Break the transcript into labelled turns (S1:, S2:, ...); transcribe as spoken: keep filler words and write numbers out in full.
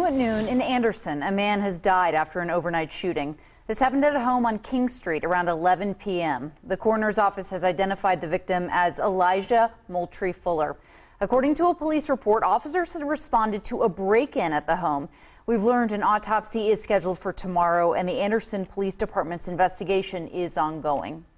S1: New at noon in Anderson, a man has died after an overnight shooting. This happened at a home on King Street around eleven p m The coroner's office has identified the victim as Elijah Moultrie Fuller. According to a police report, officers had responded to a break-in at the home. We've learned an autopsy is scheduled for tomorrow, and the Anderson Police Department's investigation is ongoing.